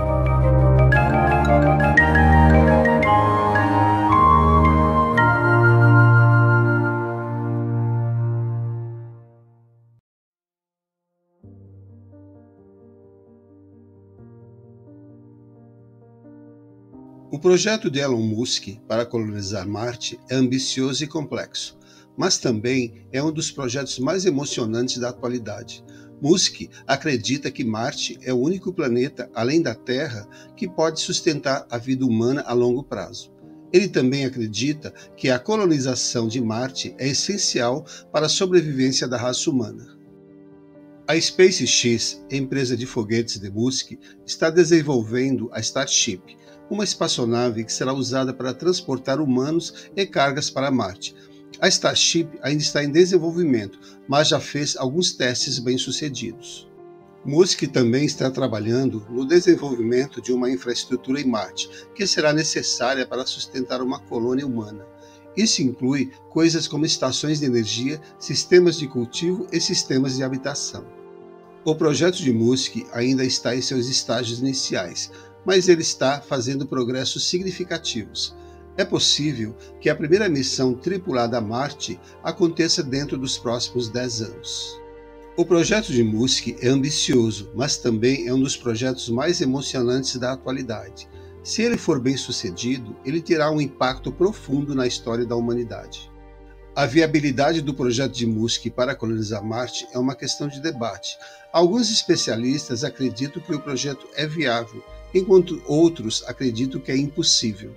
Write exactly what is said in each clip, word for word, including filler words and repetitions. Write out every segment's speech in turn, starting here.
O projeto de Elon Musk para colonizar Marte é ambicioso e complexo, mas também é um dos projetos mais emocionantes da atualidade. Musk acredita que Marte é o único planeta, além da Terra, que pode sustentar a vida humana a longo prazo. Ele também acredita que a colonização de Marte é essencial para a sobrevivência da raça humana. A SpaceX, empresa de foguetes de Musk, está desenvolvendo a Starship, uma espaçonave que será usada para transportar humanos e cargas para Marte. A Starship ainda está em desenvolvimento, mas já fez alguns testes bem-sucedidos. Musk também está trabalhando no desenvolvimento de uma infraestrutura em Marte, que será necessária para sustentar uma colônia humana. Isso inclui coisas como estações de energia, sistemas de cultivo e sistemas de habitação. O projeto de Musk ainda está em seus estágios iniciais, mas ele está fazendo progressos significativos. É possível que a primeira missão tripulada a Marte aconteça dentro dos próximos dez anos. O projeto de Musk é ambicioso, mas também é um dos projetos mais emocionantes da atualidade. Se ele for bem sucedido, ele terá um impacto profundo na história da humanidade. A viabilidade do projeto de Musk para colonizar Marte é uma questão de debate. Alguns especialistas acreditam que o projeto é viável, enquanto outros acreditam que é impossível.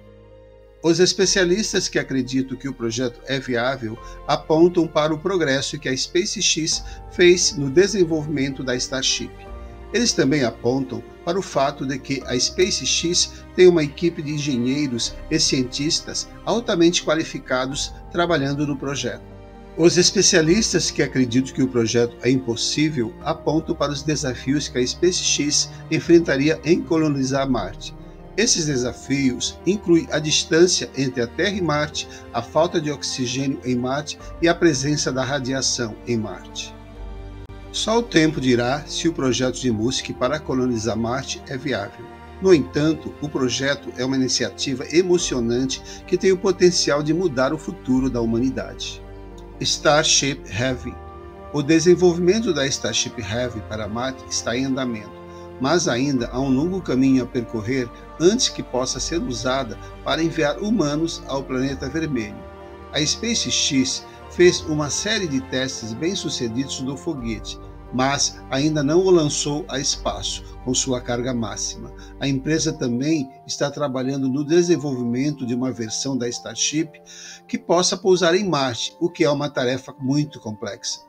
Os especialistas que acreditam que o projeto é viável apontam para o progresso que a SpaceX fez no desenvolvimento da Starship. Eles também apontam para o fato de que a SpaceX tem uma equipe de engenheiros e cientistas altamente qualificados trabalhando no projeto. Os especialistas que acreditam que o projeto é impossível apontam para os desafios que a SpaceX enfrentaria em colonizar Marte. Esses desafios incluem a distância entre a Terra e Marte, a falta de oxigênio em Marte e a presença da radiação em Marte. Só o tempo dirá se o projeto de Musk para colonizar Marte é viável. No entanto, o projeto é uma iniciativa emocionante que tem o potencial de mudar o futuro da humanidade. Starship Heavy. O desenvolvimento da Starship Heavy para Marte está em andamento, mas ainda há um longo caminho a percorrer antes que possa ser usada para enviar humanos ao planeta vermelho. A SpaceX fez uma série de testes bem-sucedidos do foguete, mas ainda não o lançou a espaço com sua carga máxima. A empresa também está trabalhando no desenvolvimento de uma versão da Starship que possa pousar em Marte, o que é uma tarefa muito complexa.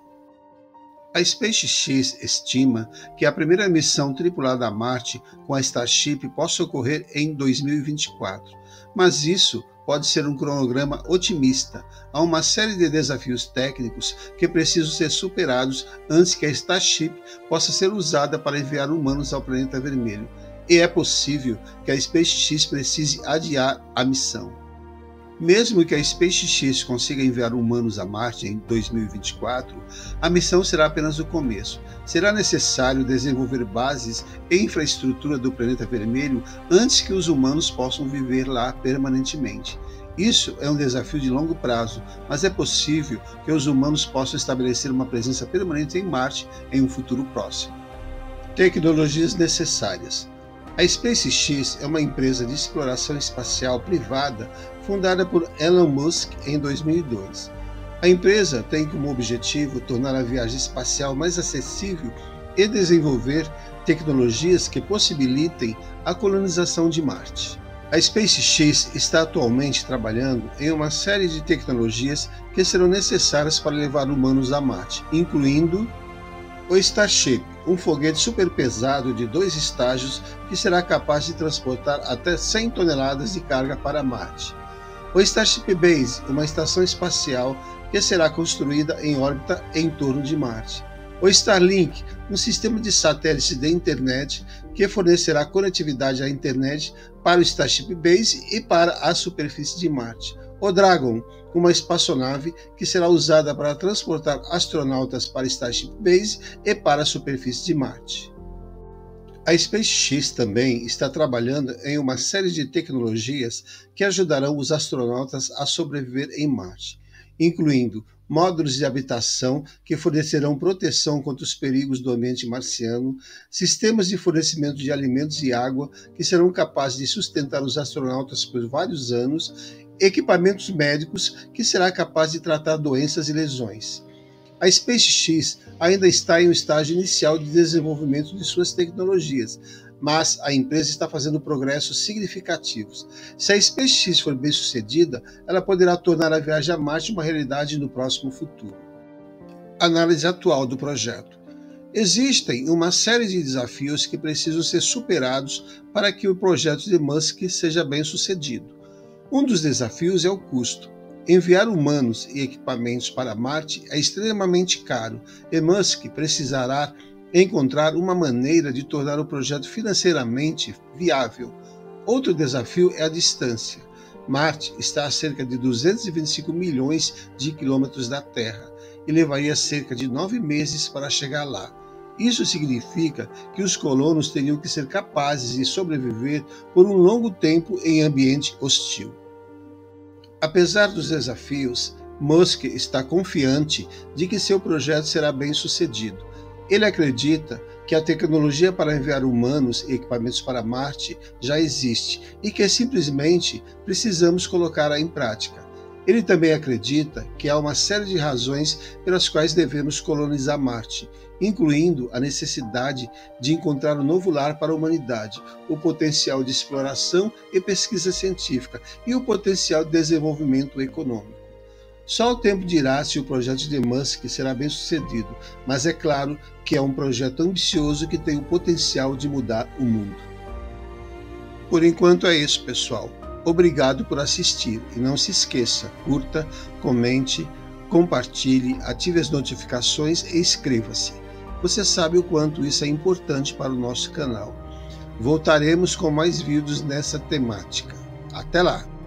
A SpaceX estima que a primeira missão tripulada a Marte com a Starship possa ocorrer em dois mil e vinte e quatro, mas isso pode ser um cronograma otimista. Há uma série de desafios técnicos que precisam ser superados antes que a Starship possa ser usada para enviar humanos ao planeta vermelho, e é possível que a SpaceX precise adiar a missão. Mesmo que a SpaceX consiga enviar humanos a Marte em dois mil e vinte e quatro, a missão será apenas o começo. Será necessário desenvolver bases e infraestrutura do planeta vermelho antes que os humanos possam viver lá permanentemente. Isso é um desafio de longo prazo, mas é possível que os humanos possam estabelecer uma presença permanente em Marte em um futuro próximo. Tecnologias necessárias. A SpaceX é uma empresa de exploração espacial privada fundada por Elon Musk em dois mil e dois. A empresa tem como objetivo tornar a viagem espacial mais acessível e desenvolver tecnologias que possibilitem a colonização de Marte. A SpaceX está atualmente trabalhando em uma série de tecnologias que serão necessárias para levar humanos a Marte, incluindo o Starship, um foguete superpesado de dois estágios que será capaz de transportar até cem toneladas de carga para Marte. O Starship Base, uma estação espacial que será construída em órbita em torno de Marte. O Starlink, um sistema de satélites de internet que fornecerá conectividade à internet para o Starship Base e para a superfície de Marte. O Dragon, uma espaçonave que será usada para transportar astronautas para Starship Base e para a superfície de Marte. A SpaceX também está trabalhando em uma série de tecnologias que ajudarão os astronautas a sobreviver em Marte, incluindo módulos de habitação que fornecerão proteção contra os perigos do ambiente marciano, sistemas de fornecimento de alimentos e água que serão capazes de sustentar os astronautas por vários anos, equipamentos médicos que será capaz de tratar doenças e lesões. A SpaceX ainda está em um estágio inicial de desenvolvimento de suas tecnologias, mas a empresa está fazendo progressos significativos. Se a SpaceX for bem sucedida, ela poderá tornar a viagem a Marte uma realidade no próximo futuro. Análise atual do projeto. Existem uma série de desafios que precisam ser superados para que o projeto de Musk seja bem sucedido. Um dos desafios é o custo. Enviar humanos e equipamentos para Marte é extremamente caro e Musk precisará encontrar uma maneira de tornar o projeto financeiramente viável. Outro desafio é a distância. Marte está a cerca de duzentos e vinte e cinco milhões de quilômetros da Terra e levaria cerca de nove meses para chegar lá. Isso significa que os colonos teriam que ser capazes de sobreviver por um longo tempo em ambiente hostil. Apesar dos desafios, Musk está confiante de que seu projeto será bem sucedido. Ele acredita que a tecnologia para enviar humanos e equipamentos para Marte já existe e que simplesmente precisamos colocá-la em prática. Ele também acredita que há uma série de razões pelas quais devemos colonizar Marte, incluindo a necessidade de encontrar um novo lar para a humanidade, o potencial de exploração e pesquisa científica e o potencial de desenvolvimento econômico. Só o tempo dirá se o projeto de Musk será bem sucedido, mas é claro que é um projeto ambicioso que tem o potencial de mudar o mundo. Por enquanto é isso, pessoal. Obrigado por assistir e não se esqueça, curta, comente, compartilhe, ative as notificações e inscreva-se. Você sabe o quanto isso é importante para o nosso canal. Voltaremos com mais vídeos nessa temática. Até lá!